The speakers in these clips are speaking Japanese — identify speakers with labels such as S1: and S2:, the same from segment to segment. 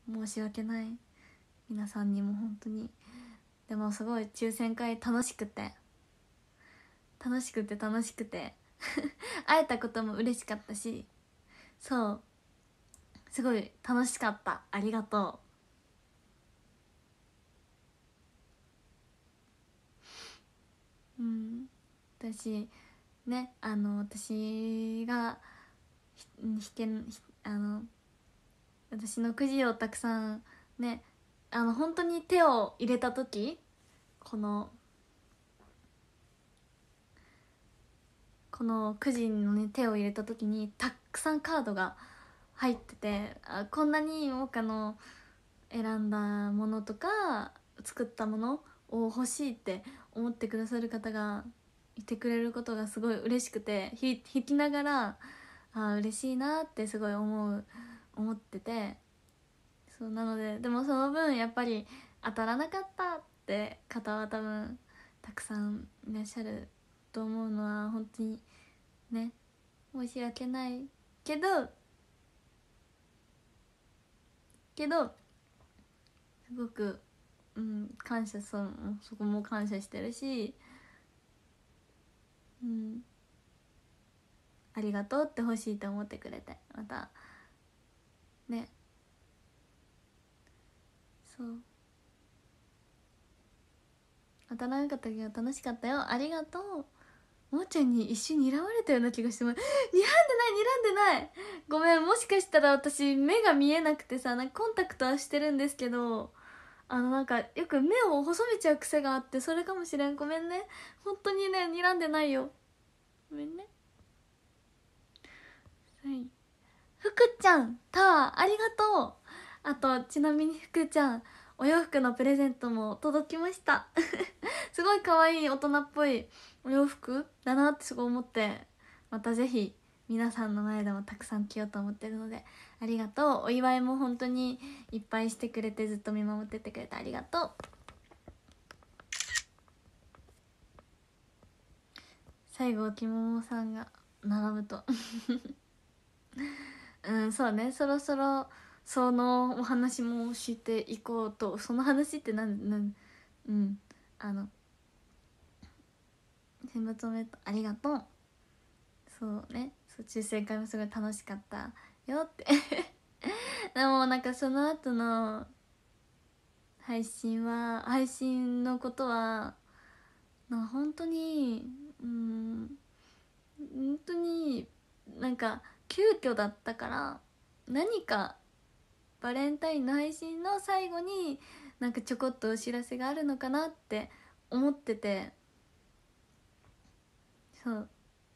S1: 申し訳ない、皆さんにも本当に。でもすごい抽選会楽しくて楽しくて楽しくて会えたことも嬉しかったし、そうすごい楽しかった。ありがとう。私ね、私がひけんひあの私のくじをたくさんね、本当に手を入れた時、このくじの、ね、手を入れた時にたくさんカードが入ってて、こんなに多くの選んだものとか作ったものを欲しいって思ってくださる方がいてくれることがすごい嬉しくて、弾きながら嬉しいなってすごい思ってて、そうなので、でもその分やっぱり当たらなかったって方は多分たくさんいらっしゃると思うのは本当にね、申し訳ないけどすごく、感謝、そこも感謝してるし、ありがとうって欲しいと思ってくれて、またね、そう当たらなかったけど楽しかったよ、ありがとう。もーちゃんに一瞬睨まれたような気がしても、睨んでないごめん、もしかしたら私目が見えなくてさ、なんかコンタクトはしてるんですけど、なんかよく目を細めちゃう癖があって、それかもしれん。ごめんね、本当にね、睨んでないよ、ごめんね。はい、福ちゃんタワーありがとう。あとちなみに福ちゃん、お洋服のプレゼントも届きましたすごい可愛い大人っぽいお洋服だなってすごい思って、またぜひ皆さんの前でもたくさん着ようと思ってるので、ありがとう。お祝いも本当にいっぱいしてくれて、ずっと見守っててくれてありがとう。最後きももさんが並ぶとそうね、そろそろそのお話もしていこうと。その話ってあの選抜おめでとう、ありがとう。そうね、そう抽選会もすごい楽しかったよってでもなんかその後の配信のことは本当に本当になんか急遽だったから、何かバレンタインの配信の最後になんかちょこっとお知らせがあるのかなって思ってて、そう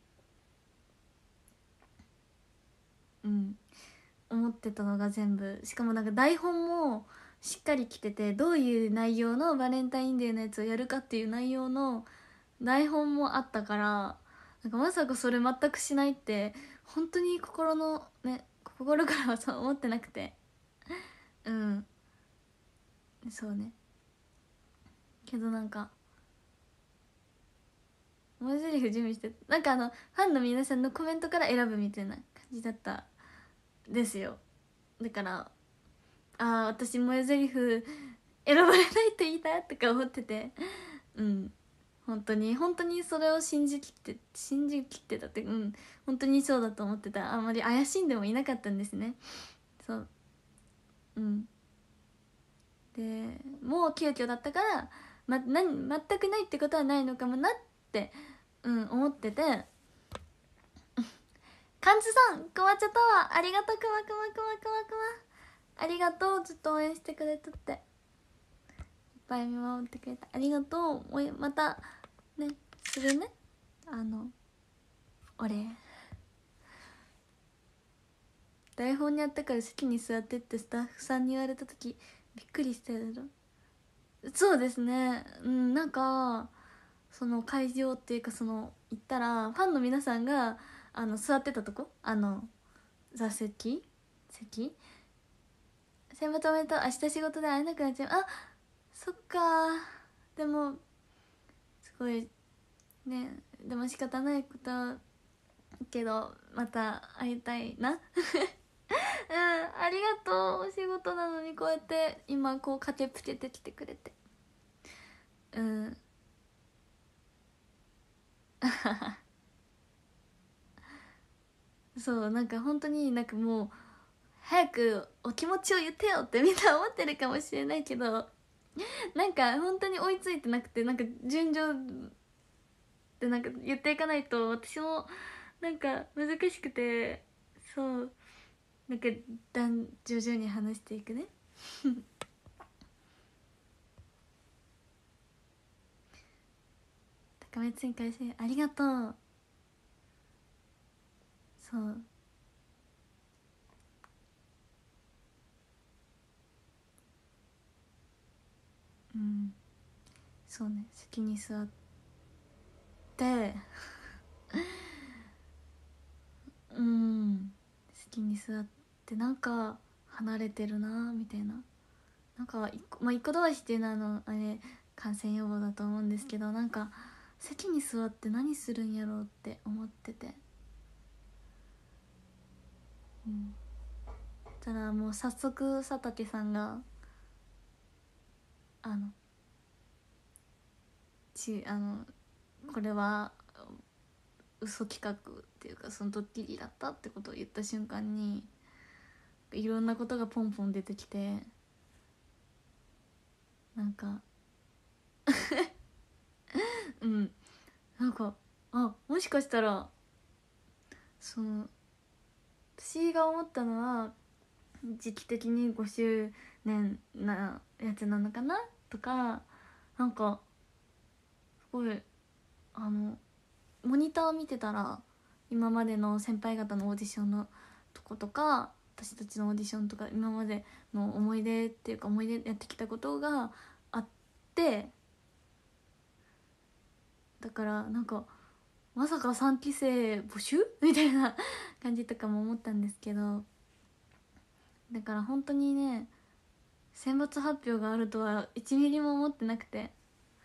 S1: 思ってたのが全部、しかもなんか台本もしっかり来てて、どういう内容のバレンタインデーのやつをやるかっていう内容の台本もあったから、なんかまさかそれ全くしないって本当に心からはそう思ってなくて、そうね。けどなんか文字台詞準備して、なんかファンの皆さんのコメントから選ぶみたいな感じだったですよ。だから私文字台詞選ばれないといいなとか思ってて、本当に本当にそれを信じきってたって、本当にそうだと思ってた。あんまり怪しんでもいなかったんですね。そうでもう急遽だったから、全くないってことはないのかもなって、思ってて、カンツさん、くまちゃタワーありがとう。くまくまくまくまくまありがとう。ずっと応援してくれとって、いっぱい見守ってくれてありがとう。またね、するね、お礼。台本にあったから席に座ってってスタッフさんに言われた時びっくりしたやろ。そうですね、なんかその会場っていうか、行ったらファンの皆さんが座ってたとこ、座席選抜おめでとう、明日仕事で会えなくなっちゃう、そっかでもすごいね、でも仕方ないことけどまた会いたいなありがとう。お仕事なのにこうやって今こう駆けつけてきてくれて。そうなんか本当になんかもう早くお気持ちを言ってよってみんな思ってるかもしれないけど、なんか本当に追いついてなくて、なんか順序でなんか言っていかないと私もなんか難しくて、そうなんか徐々に話していくね。高めつに返せありがとう。そうそうね、席に座って席に座ってなんか離れてるなみたいな。なんか一個同士っていうのはあれ感染予防だと思うんですけど、なんか席に座って何するんやろうって思ってて、ただもう早速佐竹さんがあのこれは嘘企画っていうかそのドッキリだったってことを言った瞬間にいろんなことがポンポン出てきて、なんかなんかもしかしたらその私が思ったのは時期的に5周年なやつなのかなとか、なんかすごいモニター見てたら今までの先輩方のオーディションのとことか私たちのオーディションとか今までの思い出っていうか思い出やってきたことがあって、だからなんかまさか3期生募集みたいな感じとかも思ったんですけど、だから本当にね選抜発表があるとは1ミリも思ってなくて、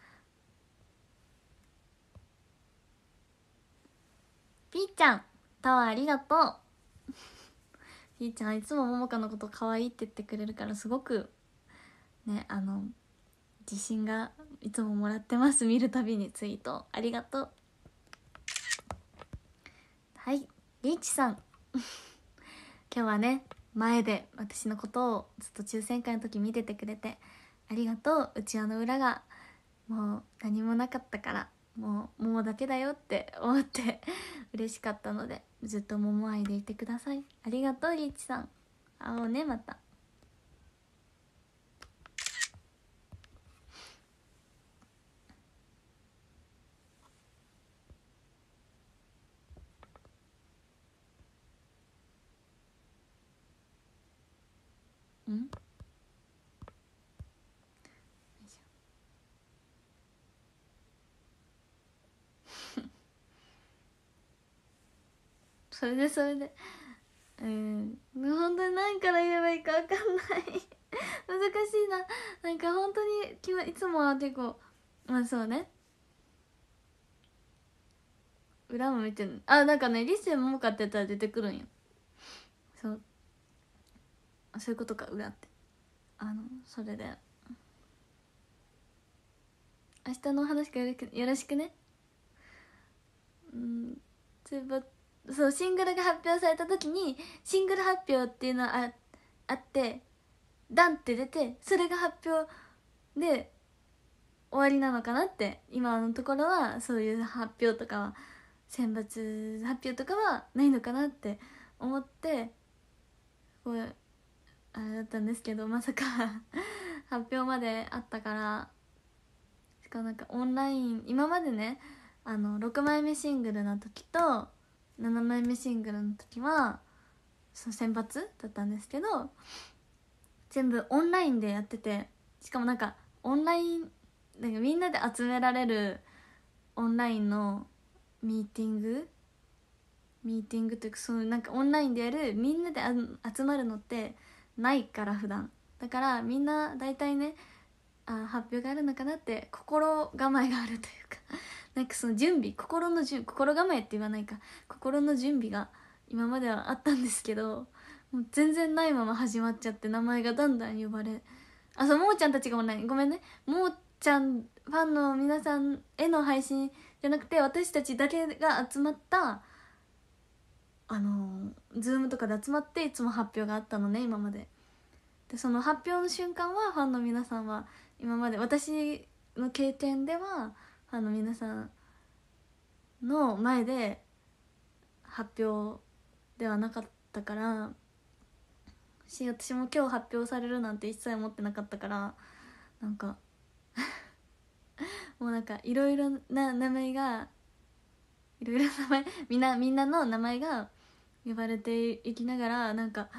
S1: ピーちゃんタワーありがとう。ピーちゃんいつもももかのこと可愛いって言ってくれるからすごくね自信がいつももらってます。見るたびにツイートありがとう。はい、リーチさん今日はね前で私のことをずっと抽選会の時見ててくれてありがとう。うちわの裏がもう何もなかったからもう桃だけだよって思って嬉しかったので、ずっと桃愛でいてください。ありがとうリーチさん。会おうねまた。それで本当に何から言えばいいか分かんない難しいな。なんか本当にいつもは結構まあそうね、裏も見てる。なんかねリセもかってやったら出てくるんよ。そういうことか。裏ってそれで明日のお話がよろしくね。そうシングルが発表された時にシングル発表っていうのはあってダンって出てそれが発表で終わりなのかなって、今のところはそういう発表とかは選抜発表とかはないのかなって思ってこうあれだったんですけど、まさか発表まであったから。しかもなんかオンライン今までね6枚目シングルの時と7枚目シングルの時はそう選抜だったんですけど、全部オンラインでやってて、しかもなんかオンラインなんかみんなで集められるオンラインのミーティングというか、そうなんかオンラインでやるみんなで集まるのってないから普段だから、みんな大体ね発表があるのかなって心構えがあるというかなんかその心構えって言わないか、心の準備が今まではあったんですけど、 もう全然ないまま始まっちゃって、名前がだんだん呼ばれ、あ、そう、もーちゃんたちがもない、ごめんね、もーちゃんファンの皆さんへの配信じゃなくて、私たちだけが集まったズームとかで集まっていつも発表があったのね、今まで。でその発表の瞬間はファンの皆さんは今まで私の経験ではファンの皆さんの前で発表ではなかったからし、私も今日発表されるなんて一切思ってなかったから、なんかもうなんかいろいろな名前が、いろいろな名前みんなの名前が呼ばれていきながら、なんか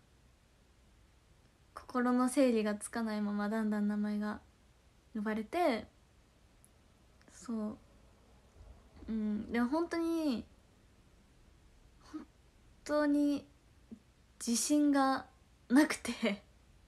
S1: 心の整理がつかないままだんだん名前が呼ばれて、そう、うん、でも本当に自信がなくて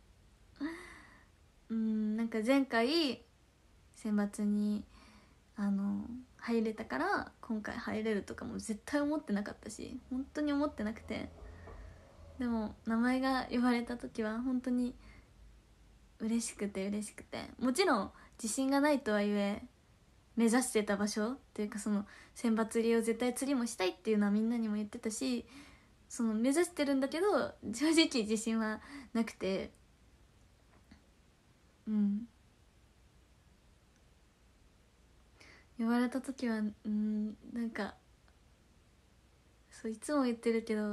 S1: なんか前回選抜に入れたから今回入れるとかも絶対思ってなかったし、本当に思ってなくて、でも名前が呼ばれた時は本当に嬉しくて、もちろん自信がないとはいえ目指してた場所っていうか、その選抜入りを絶対釣りもしたいっていうのはみんなにも言ってたし、その目指してるんだけど正直自信はなくて、呼ばれた時はなんか、そういつも言ってるけど、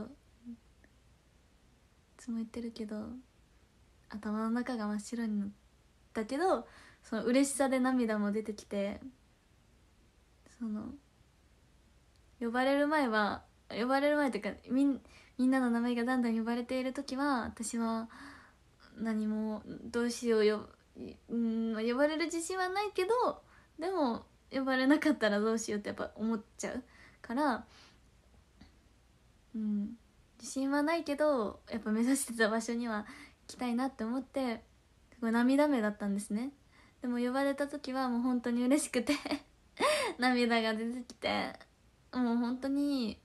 S1: 頭の中が真っ白になったけど、その嬉しさで涙も出てきて、その呼ばれる前というか、みんなの名前がだんだん呼ばれている時は私は何もどうしよう呼ばれる自信はないけど、でも呼ばれなかったらどうしようってやっぱ思っちゃうから、自信はないけどやっぱ目指してた場所には行きたいなって思って、すごい涙目だったんですね。でも呼ばれた時はもう本当に嬉しくて涙が出てきて、もう本当に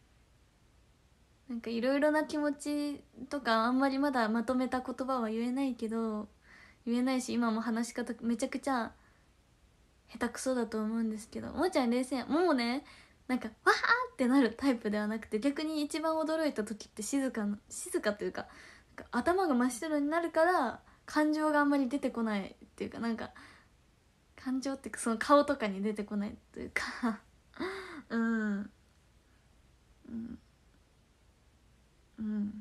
S1: なんかいろいろな気持ちとか、あんまりまだまとめた言葉は言えないけど、言えないし、今も話し方めちゃくちゃ下手くそだと思うんですけど、もーちゃん冷静やもうね、なんかわーってなるタイプではなくて、逆に一番驚いた時って静かというか、なんか頭が真っ白になるから感情があんまり出てこないっていうか、なんか感情っていうかその顔とかに出てこないというかうんうんうん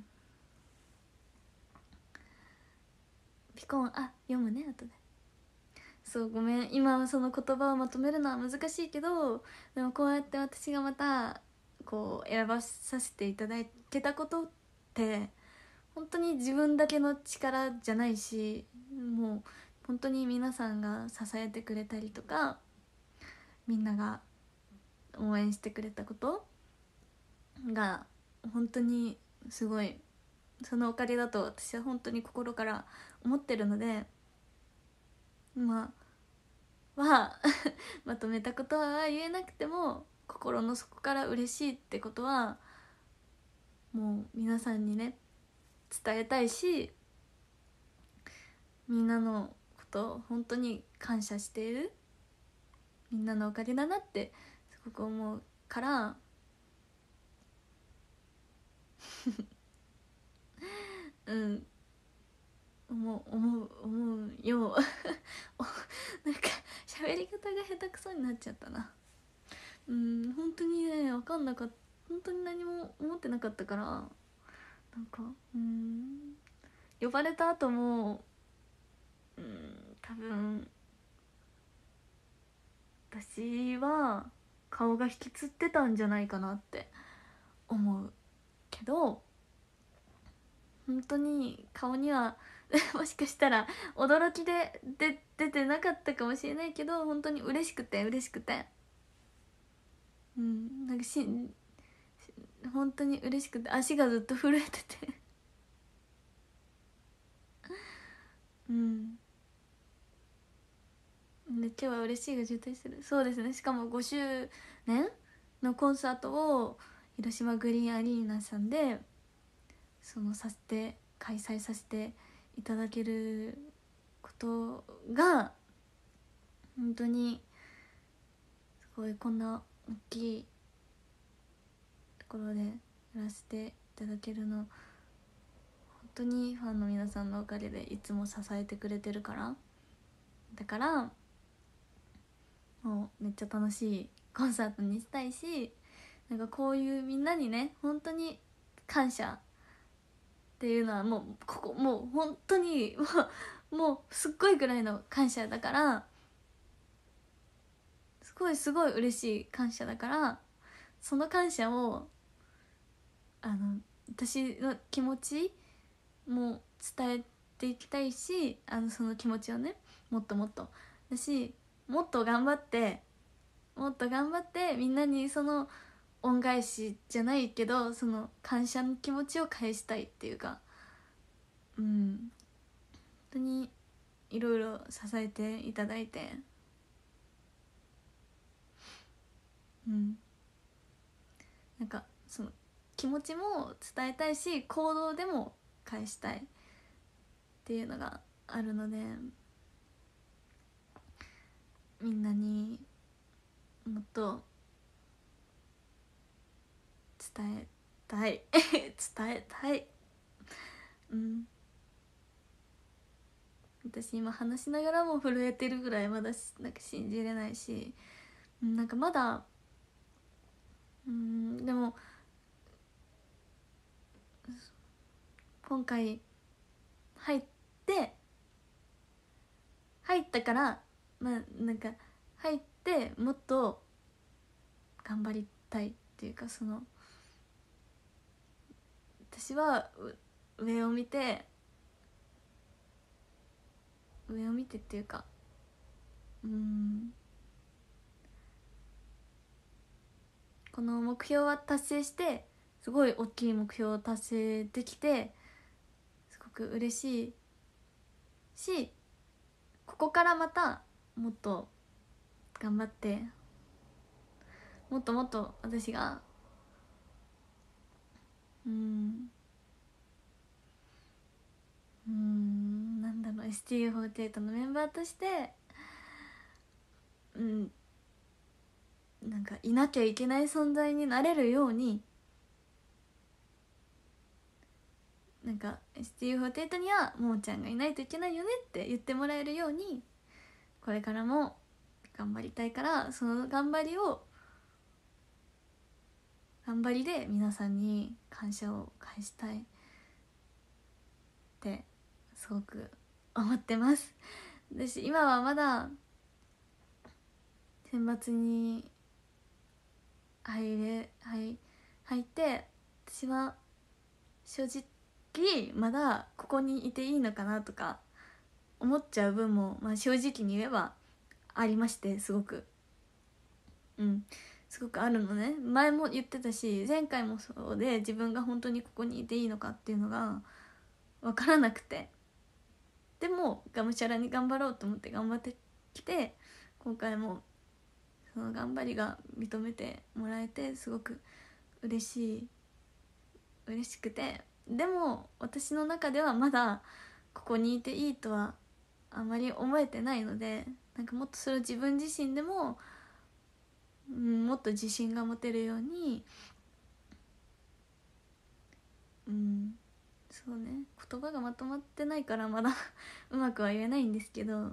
S1: ピコン、あ、読むね後で。そう、ごめん、今はその言葉をまとめるのは難しいけど、でもこうやって私がまたこう選ばさせていただけたことって本当に自分だけの力じゃないし、もう本当に皆さんが支えてくれたりとか、みんなが応援してくれたことが本当にすごい、そのおかげだと私は本当に心から思ってるので、まはまとめたことは言えなくても心の底から嬉しいってことはもう皆さんにね伝えたいし、みんなのこと本当に感謝している、みんなのおかげだなってすごく思うからうん思うよなんか喋り方が下手くそになっちゃったな。本当にね分かんなかった、本当に何も思ってなかったから、なんか呼ばれた後も多分私は顔が引きつってたんじゃないかなって思うけど、本当に顔にはもしかしたら驚きで出てなかったかもしれないけど、本当に嬉しくてなんか本当に嬉しくて足がずっと震えててで今日は嬉しいが渋滞する、そうですね、しかも5周年のコンサートを広島グリーンアリーナさんで開催させていただけることが本当にすごい、こんな大きいところでやらせていただけるの本当にファンの皆さんのおかげでいつも支えてくれてるから、だからもうめっちゃ楽しいコンサートにしたいし、なんかこういうみんなにね本当に感謝っていうのはもうもう本当にもうすっごいぐらいの感謝だから、すごい嬉しい感謝だから、その感謝を私の気持ちも伝えていきたいし、その気持ちをねもっともっとだし、もっと頑張ってみんなにその恩返しじゃないけどその感謝の気持ちを返したいっていうか、本当にいろいろ支えていただいて、なんかその気持ちも伝えたいし行動でも返したいっていうのがあるので、みんなにもっと伝えたい伝えたい。私今話しながらも震えてるぐらいまだなんか信じれないし、なんかまだでも今回入ったからなんか入ってもっと頑張りたいっていうか、その私は上を見てっていうかこの目標は達成して、すごい大きい目標を達成できてすごく嬉しいし、ここからまたもっと頑張ってもっともっと私がなんだろう STU48 のメンバーとしてなんかいなきゃいけない存在になれるように、なんか STU48 にはもーちゃんがいないといけないよねって言ってもらえるようにこれからも頑張りたいから、その頑張りで皆さんに感謝を返したいってすごく思ってます。私今はまだ選抜に入って私は正直まだここにいていいのかなとか思っちゃう分も、正直に言えばありまして、すごくすごくあるのね。前も言ってたし前回もそうで、自分が本当にここにいていいのかっていうのが分からなくて、でもがむしゃらに頑張ろうと思って頑張ってきて、今回もその頑張りが認めてもらえてすごく嬉しくて、でも私の中ではまだここにいていいとはあまり思えてないので、なんかもっとそれを自分自身でも、もっと自信が持てるようにそうね、言葉がまとまってないからまだうまくは言えないんですけど、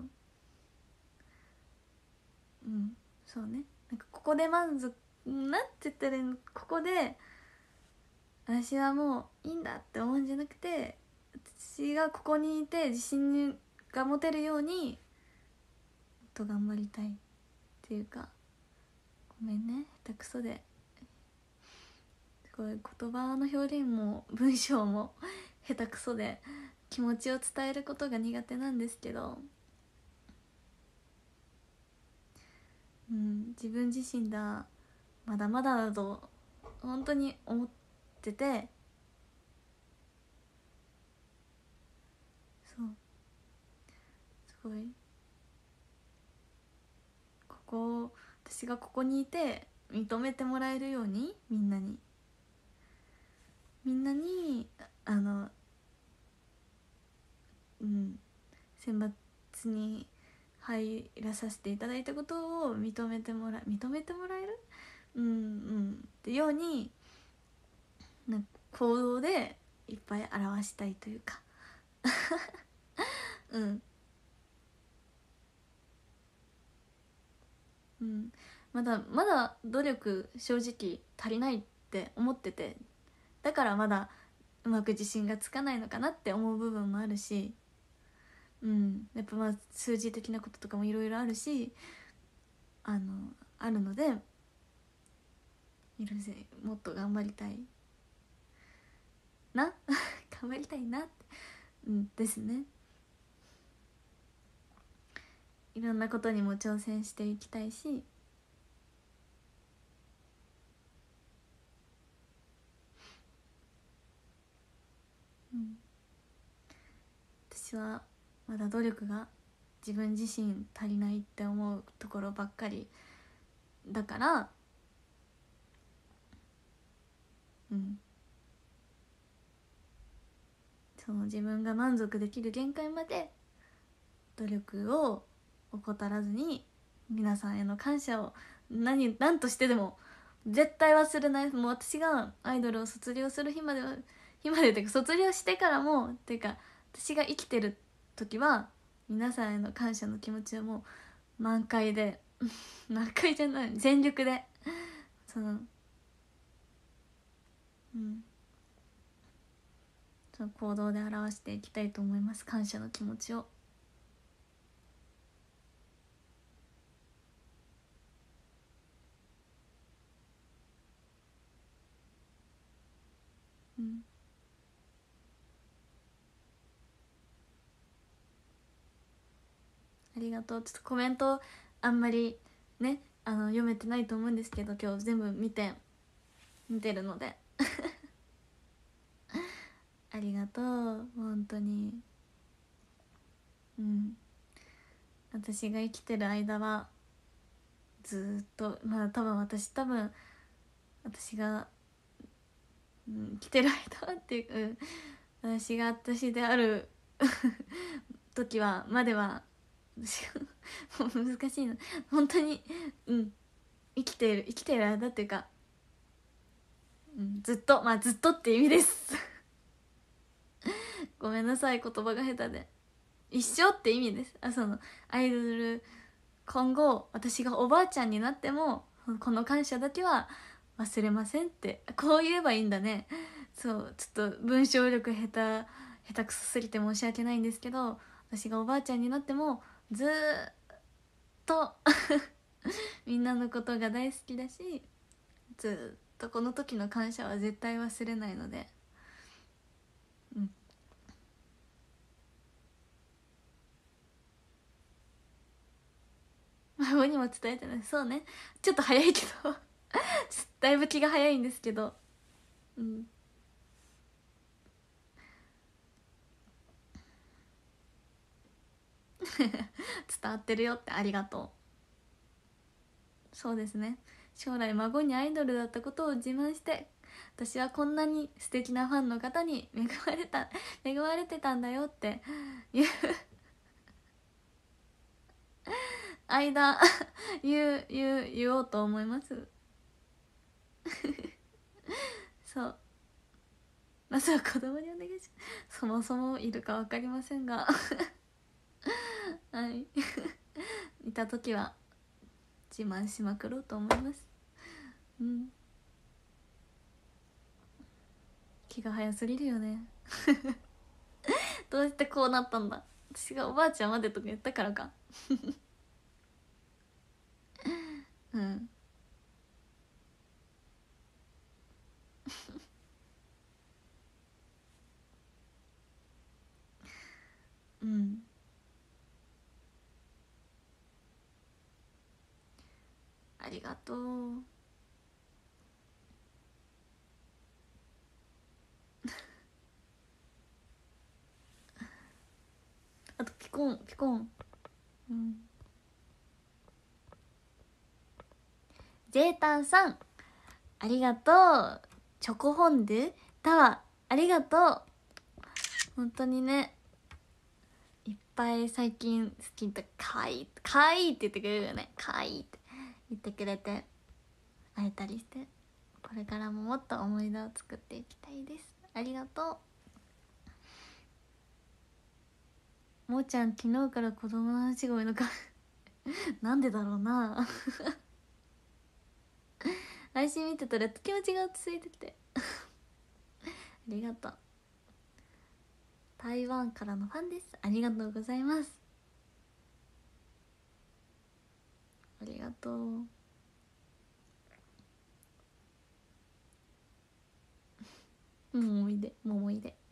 S1: そうね、なんかここで満足なんて言ったらいいの、ここで私はもういいんだって思うんじゃなくて、私がここにいて自信が持てるようにもっと頑張りたいっていうか、ごめんね下手くそで、すごい言葉の表現も文章も下手くそで気持ちを伝えることが苦手なんですけど、自分自身だまだまだだと本当に思ってて、そうすごい私がここにいて認めてもらえるようにみんなにうん選抜に入らさせていただいたことを認めてもらえるってようになんか行動でいっぱい表したいというかうんまだまだ努力正直足りないって思ってて、だからまだうまく自信がつかないのかなって思う部分もあるし、やっぱまあ数字的なこととかもいろいろあるし、あるのでもっと頑張りたいな頑張りたいなって、ですね。いろんなことにも挑戦していきたいし、私はまだ努力が自分自身足りないって思うところばっかりだから、その自分が満足できる限界まで努力を怠らずに、皆さんへの感謝を何としてでも絶対忘れない。もう私がアイドルを卒業する日までっていうか、卒業してからもっていうか、私が生きてる時は皆さんへの感謝の気持ちはもう満開で満開じゃない、全力でそのその行動で表していきたいと思います、感謝の気持ちを。ありがとう。ちょっとコメントあんまりね読めてないと思うんですけど、今日全部見てるのでありがとう本当に。私が生きてる間はずっと多分私が、生きてる間はっていう、私が私である時はまではもう難しいな本当に。生きている間っていうか、ずっとずっとって意味ですごめんなさい、言葉が下手で。一生って意味です。そのアイドル、今後私がおばあちゃんになってもこの感謝だけは忘れませんって、こう言えばいいんだね。そうちょっと文章力下手くそすぎて申し訳ないんですけど、私がおばあちゃんになってもずーっとみんなのことが大好きだし、ずっとこの時の感謝は絶対忘れないので、孫にも伝えてない。そうね、ちょっと早いけどだいぶ気が早いんですけど、伝わってるよって、ありがとう。そうですね、将来孫にアイドルだったことを自慢して、私はこんなに素敵なファンの方に恵まれてたんだよっていう間言おうと思いますそうまずは子供にお願いします。そもそもいるか分かりませんがはいいた時は自慢しまくろうと思います。気が早すぎるよねどうしてこうなったんだ。私がおばあちゃんまでとか言ったからかありがとうあとピコンジェータンさんありがとう。チョコフォンデュタワーありがとう。 本当にね、いっぱい最近好きとかわいいかわいいって言ってくれるよね。かわいいって言ってくれて会えたりして、これからももっと思い出を作っていきたいです。ありがとう。もーちゃん昨日から子供の話が多いのかなんでだろうな配信見てたら気持ちが落ち着いててありがとう。台湾からのファンです。ありがとうございます。ありがとう。もういでもういで。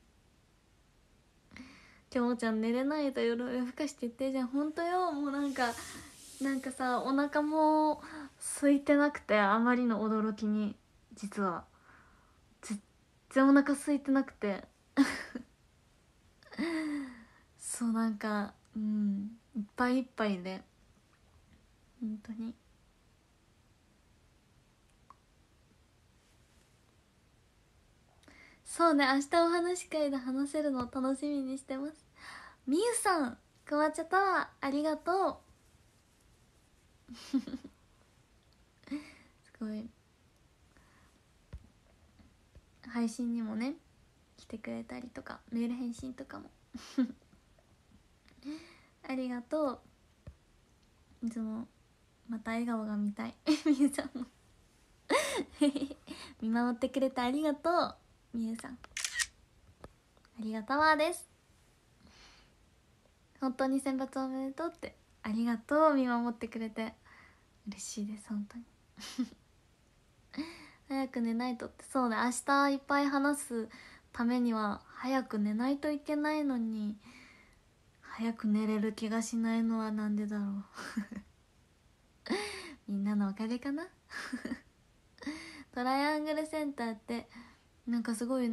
S1: きょもちゃん寝れないと夜夜更かして言ってるじゃん。ほんとよ。もうなんかさ、お腹も空いてなくて、あまりの驚きに実は全然お腹空いてなくてそうなんかいっぱいいっぱいで、本当にそうね。明日お話し会で話せるのを楽しみにしてます。みゆさん、くまちゃタワーありがとうすごい配信にもね来てくれたりとか、メール返信とかもありがとう。いつもまた笑顔が見たいみゆさんも見守ってくれてありがとう。みゆさんありがとうです。本当に選抜おめでとうって、ありがとう。見守ってくれて嬉しいです、本当に早く寝ないとって。そうね、明日いっぱい話すためには早く寝ないといけないのに、早く寝れる気がしないのはなんでだろうみんなのおかげかなトライアングルセンターってなんかすごい、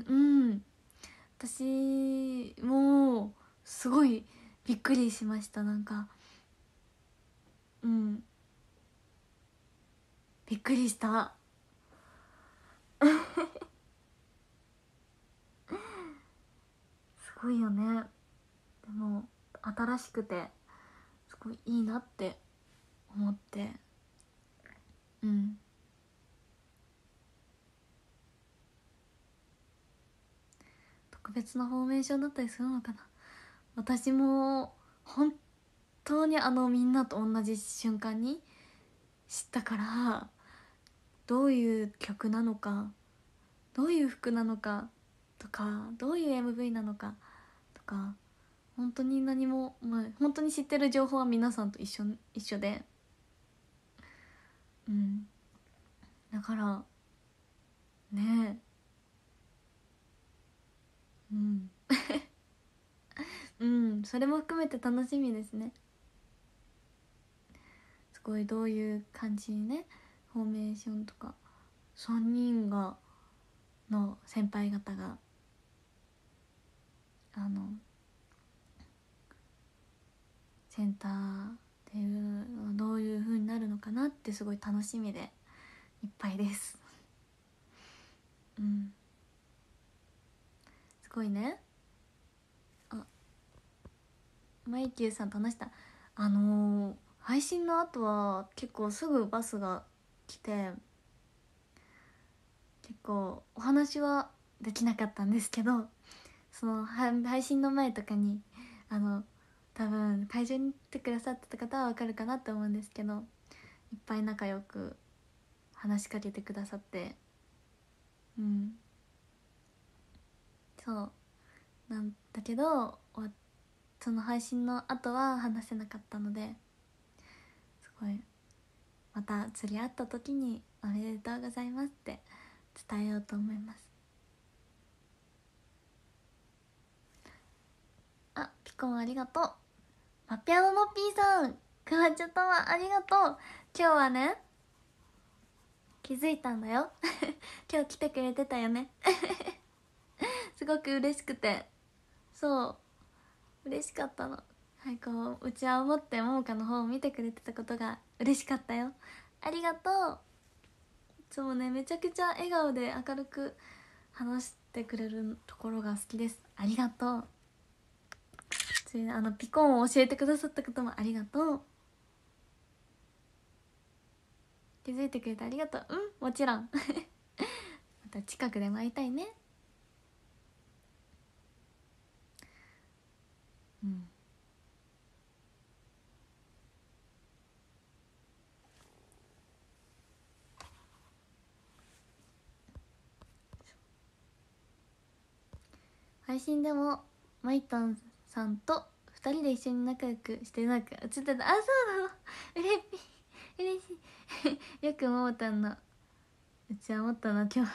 S1: 私もすごいびっくりしました。なんかびっくりしたすごいよね。でも新しくてすごいいいなって思って、特別なフォーメーションだったりするのかな。私も本当にみんなと同じ瞬間に知ったから、どういう曲なのか、どういう服なのかとか、どういう MV なのかとか、本当に何も、本当に知ってる情報は皆さんと一緒で、だからねそれも含めて楽しみですね。すごいどういう感じにね、フォーメーションとか3人の先輩方がセンターっていうのはどういう風になるのかなってすごい楽しみでいっぱいですすごいね。マイキューさんと話した。配信の後は結構すぐバスが来て、結構お話はできなかったんですけど、その配信の前とかに多分会場に来てくださってた方は分かるかなって思うんですけど、いっぱい仲良く話しかけてくださって、そうなんだけど、その配信の後は話せなかったので、すごいまた釣り合った時に「おめでとうございます」って伝えようと思います。あ、ピコンありがとう。マピアノの P さん、くまちゃとはありがとう。今日はね、気づいたんだよ今日来てくれてたよねすごく嬉しくて、そう嬉しかったの。はい、こううちわを持ってももかの方を見てくれてたことが嬉しかったよ。ありがとう。いつもね、めちゃくちゃ笑顔で明るく話してくれるところが好きです。ありがとう。 ピコンを教えてくださった方もありがとう。気づいてくれてありがとう。うん、もちろんまた近くでも会いたいね。うん。配信でもマイタンさんと2人で一緒に仲良くしてなんか映ってた。あ、そうなの。うれぴ嬉しいよくももたんのうちはもったの今日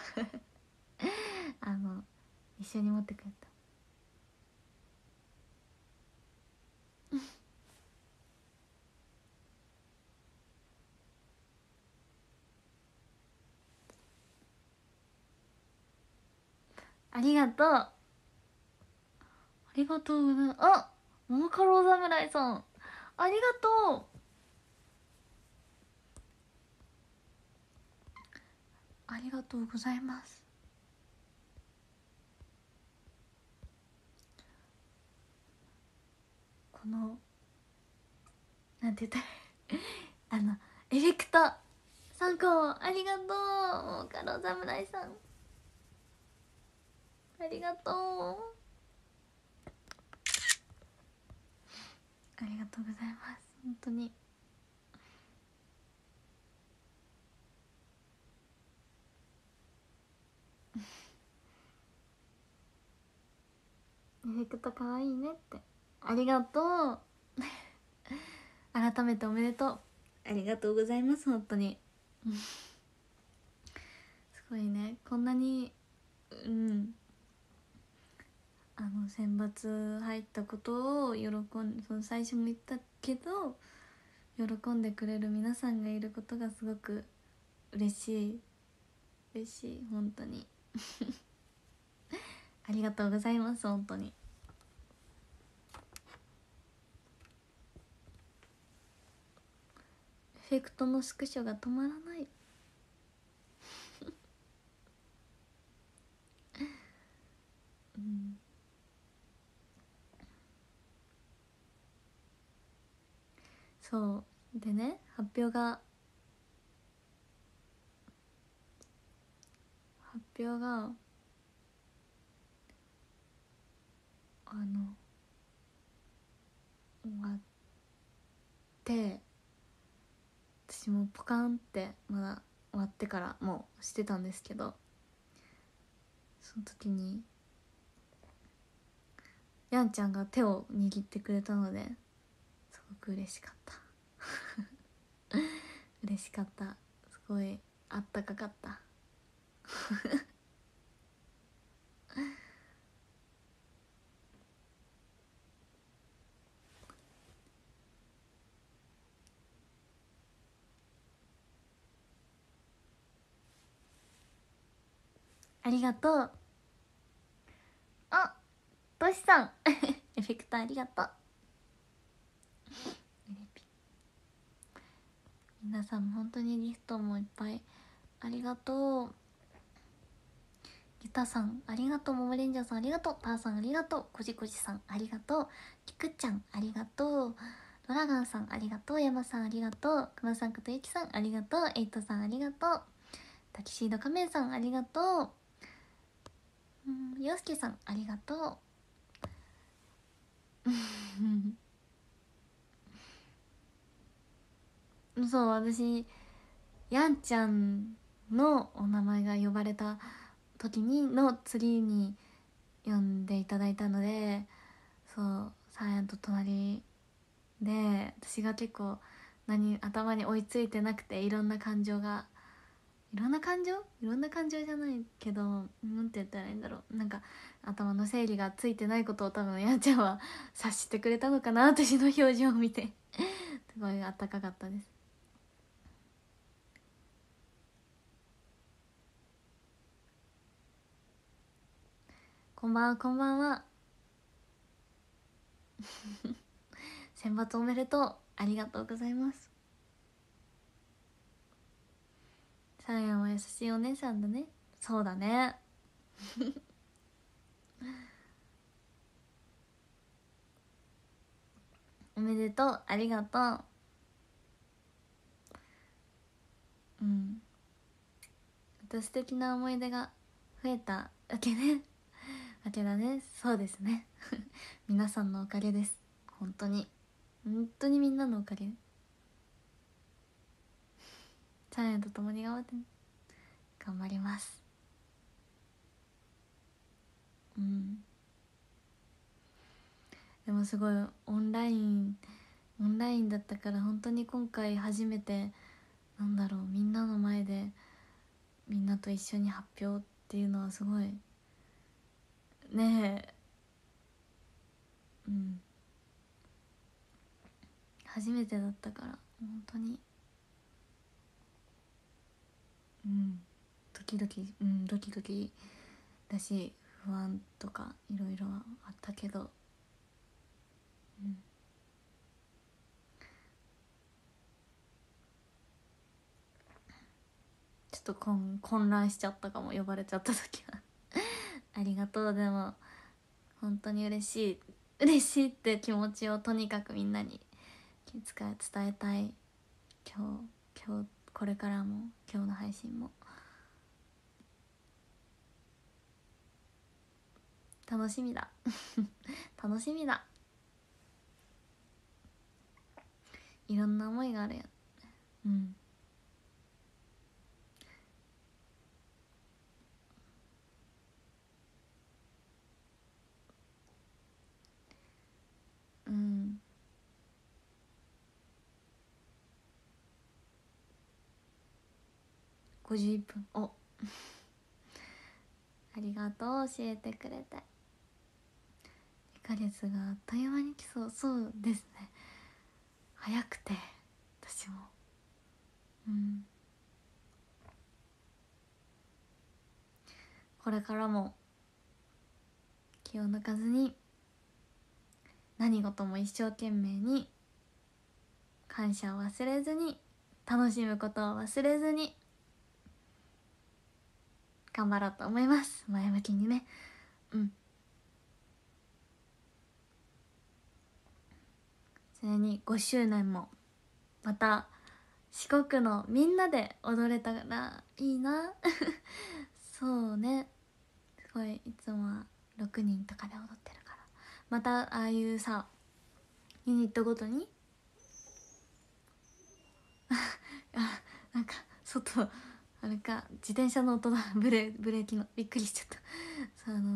S1: 一緒に持ってくれた。ありがとう。ありがとうございます。あ、モモカロー侍さんありがとう。ありがとうございます。このなんて言ったらエフェクト参考ありがとう。モモカロー侍さんありがとう。ありがとうございます。本当にエフェクトかわいいねって。ありがとう改めておめでとう。ありがとうございます。本当にすごいね、こんなに選抜入ったことをその最初も言ったけど喜んでくれる皆さんがいることがすごく嬉しい。嬉しい、本当にありがとうございます。本当にエフェクトのスクショが止まらないそうでね、発表が終わって私もポカンってまだ終わってからもうしてたんですけど、その時にやんちゃんが手を握ってくれたのですごく嬉しかった嬉しかった。すごいあったかかったありがとう。あ、としさんエフェクターありがとう。皆さん本当にギフトもいっぱいありがとう。ゆたさんありがとう。ももレンジャーさんありがとう。パーさんありがとう。こじこじさんありがとう。きくちゃんありがとう。ドラガンさんありがとう。山さんありがとう。くまさんことゆきさんありがとう。エイトさんありがとう。タキシード仮面さんありがとう。ようすけさんありがとうそう、私やんちゃんのお名前が呼ばれた時のツリーに呼んでいただいたので、そうサーヤンと隣で私が結構頭に追いついてなくて、いろんな感情じゃないけど、なんて言ったらいいんだろう、なんか頭の整理がついてないことを多分やんちゃんは察してくれたのかな、私の表情を見てすごいあったかかったです。こんばんは、こんばんは選抜おめでとう。ありがとうございます。さあやんは優しいお姉さんだね。そうだねおめでとう、ありがとう。うん、また素敵な思い出が増えたわけねわけだね。そうですね皆さんのおかげです。本当に本当にみんなのおかげ。チャンネルと共に頑張ってね。頑張ります。うん、でもすごいオンラインだったから本当に今回初めて、なんだろう、みんなの前でみんなと一緒に発表っていうのはすごいねえ、うん、初めてだったから本当に、うん、ドキドキだし、不安とかいろいろあったけど、うん、ちょっと混乱しちゃったかも、呼ばれちゃった時はありがとう。でも本当に嬉しいって気持ちをとにかくみんなに伝えたい。今日これからも、今日の配信も楽しみだ楽しみだ。いろんな思いがあるよ。うん、うん、51分。おありがとう、教えてくれて。2ヶ月があっという間に来そう。そうですね、早くて私も。うん、これからも気を抜かずに、何事も一生懸命に、感謝を忘れずに、楽しむことを忘れずに頑張ろうと思います。前向きにね。うん、それに5周年もまた四国のみんなで踊れたらいいなそうね、すごいいつもは6人とかで踊ってるから、またああいうさ、ユニットごとにあ、なんか外、あれか、自転車の音だブレーキの、びっくりしちゃったさあ、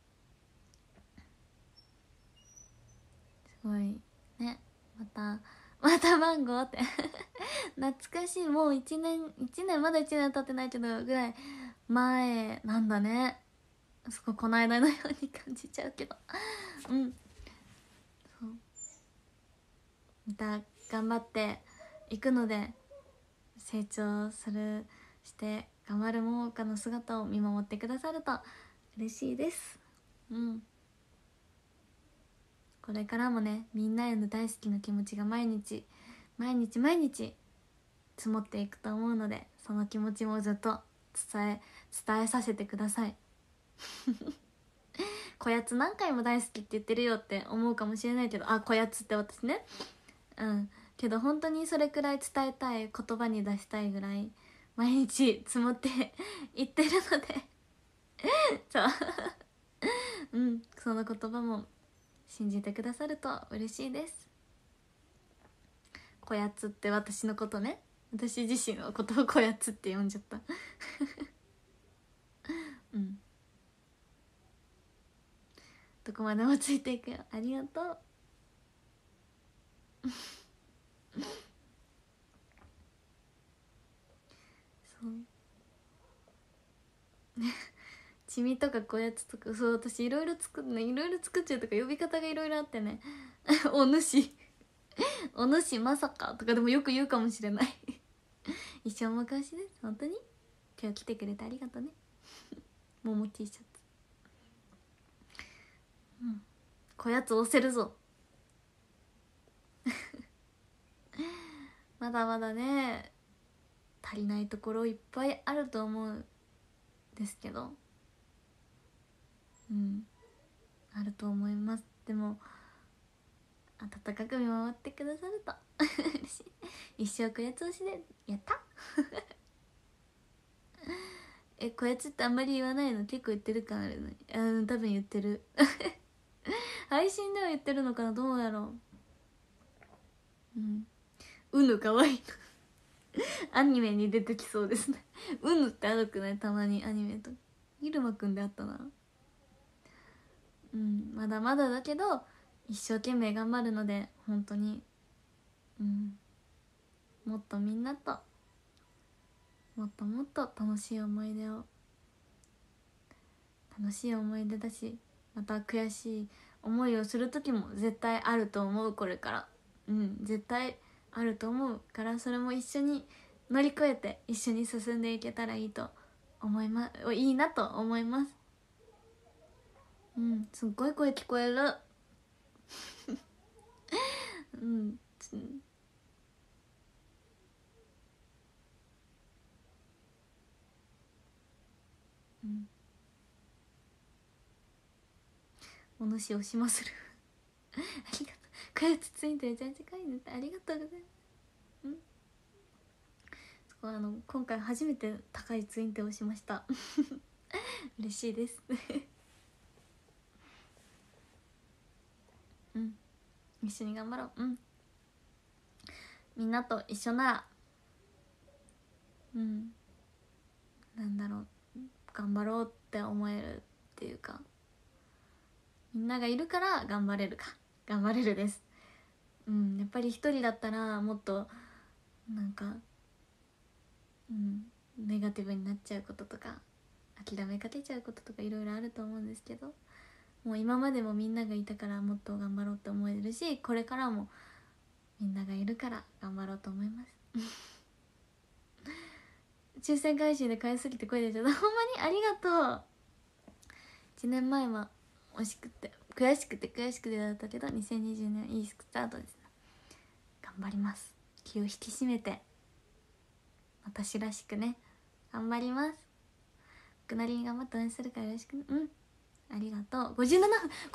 S1: すごいね、またマンゴーって懐かしい。もう1年、まだ1年経ってないけどぐらい前なんだね。すごいこの間のように感じちゃうけどうん、そう、また頑張っていくので、成長して頑張る桃佳の姿を見守ってくださると嬉しいです。うん、これからもね、みんなへの大好きな気持ちが毎日積もっていくと思うので、その気持ちもずっと伝えさせてくださいこやつ何回も大好きって言ってるよって思うかもしれないけど、あ、こやつって私ね、うん、けど本当にそれくらい伝えたい、言葉に出したいぐらい毎日積もっていってるのでそううん、その言葉も信じてくださると嬉しいです。こやつって私のことね、私自身のことをこやつって呼んじゃったうん、どこまでもついていくよ、ありがとうそうチミとかこやつとか、そう、私いろいろ作っちゃうとか呼び方がいろいろあってねお主お主まさかとかでもよく言うかもしれない一生昔です。本当に今日来てくれてありがとうねもも T シャツ、うん、こやつ押せるぞまだまだね、足りないところいっぱいあると思うんですけど、うん、あると思います。でも温かく見守ってくださると嬉しい。一生こやつ推しでやったこやつってあんまり言わないの？結構言ってる感あるのに。多分言ってる配信では言ってるのかな、どうやろう。うぬかわいいアニメに出てきそうですねうぬってあるくない？たまにアニメと入間くんであったな。まだまだだけど一生懸命頑張るので、本当にもっとみんなともっともっと楽しい思い出だし、また悔しい思いをする時も絶対あると思う。これから絶対あると思うから、それも一緒に乗り越えて一緒に進んでいけたらいいいなと思います。すっごい声聞こえるお主をしまするありがとう。こやつツインテめちゃめちゃ可愛いねって。ありがとうございます。今回初めて高いツインテをしました嬉しいです一緒に頑張ろう。みんなと一緒ならなんだろう、頑張ろうって思えるっていうか、みんながいるから頑張れるです。やっぱり一人だったらもっとなんかネガティブになっちゃうこととか諦めかけちゃうこととかいろいろあると思うんですけど、もう今までもみんながいたからもっと頑張ろうって思えるし、これからもみんながいるから頑張ろうと思います抽選回収で買いすぎて声出ちゃったほんまにありがとう。1年前は惜しくて悔しくてだったけど、2020年いいスタートですね。頑張ります。気を引き締めて私らしくね頑張ります。僕なりに頑張って応援するからよろしくね。ありがとう。57分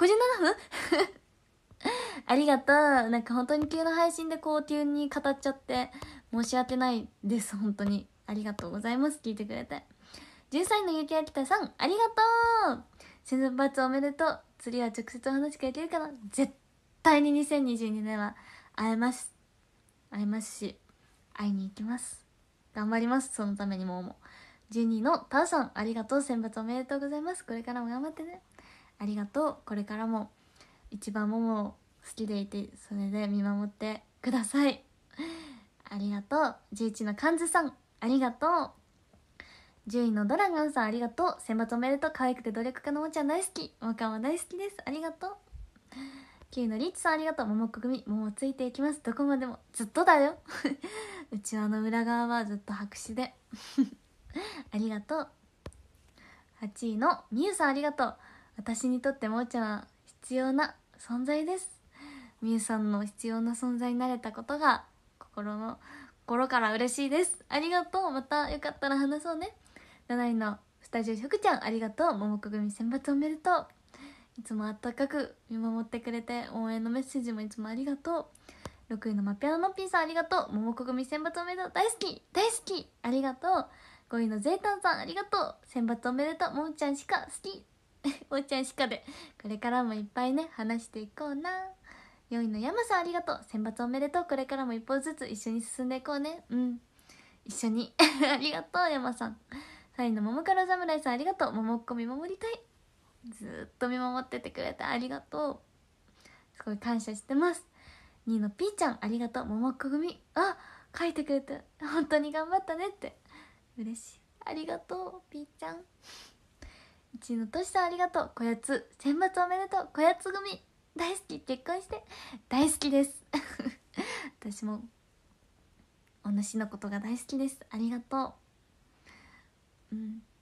S1: ありがとう。なんか本当に急な配信で急に語っちゃって申し訳ないです。本当にありがとうございます。聞いてくれて。13歳のゆきあきたさんありがとう。選抜おめでとう。次は直接お話ができるかな。絶対に2022年は会えますし会いに行きます。頑張ります。そのためにも12のタウさんありがとう。選抜おめでとうございます。これからも頑張ってね。ありがとう。これからも一番ももを好きでいて、それで見守ってください。ありがとう。11のカンズさんありがとう。10位のドラゴンさんありがとう。選抜おめでとう。可愛くて努力家のもちゃん大好き。もかも大好きです。ありがとう。9位のリッチさんありがとう。ももっこ組ももついていきます。どこまでもずっとだようちわの裏側はずっと白紙でありがとう。8位のみゆさんありがとう。私にとってもーちゃんは必要な存在です。みゆさんの必要な存在になれたことが心から嬉しいです。ありがとう。またよかったら話そうね。7位のスタジオしょくちゃんありがとう。ももこ組選抜おめでとう。いつもあったかく見守ってくれて応援のメッセージもいつもありがとう。6位のまぴあののっぴーさんありがとう。ももこ組選抜おめでとう。大好きありがとう。5位のゼータンさんありがとう。選抜おめでとう。ももちゃんしか好きももちゃんしかでこれからもいっぱいね話していこうな。4位の山さんありがとう。選抜おめでとう。これからも一歩ずつ一緒に進んでいこうね。一緒にありがとう山さん。3位のももから侍さんありがとう。ももっこ見守りたい。ずっと見守っててくれてありがとう。すごい感謝してます。2位のピーちゃんありがとう。ももっこ組書いてくれて本当に頑張ったねって嬉しい。ありがとうピーちゃん。1位のとしさんありがとう。こやつ選抜おめでとう。こやつ組大好き。結婚して大好きです私もお主のことが大好きです。ありがとう。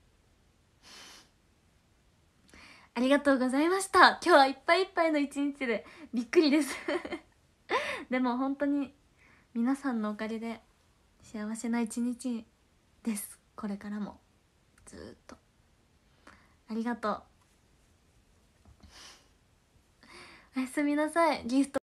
S1: ありがとうございました。今日はいっぱいいっぱいの一日でびっくりですでも本当に皆さんのおかげで幸せな一日です。これからもずっとありがとう。おやすみなさい。ギフト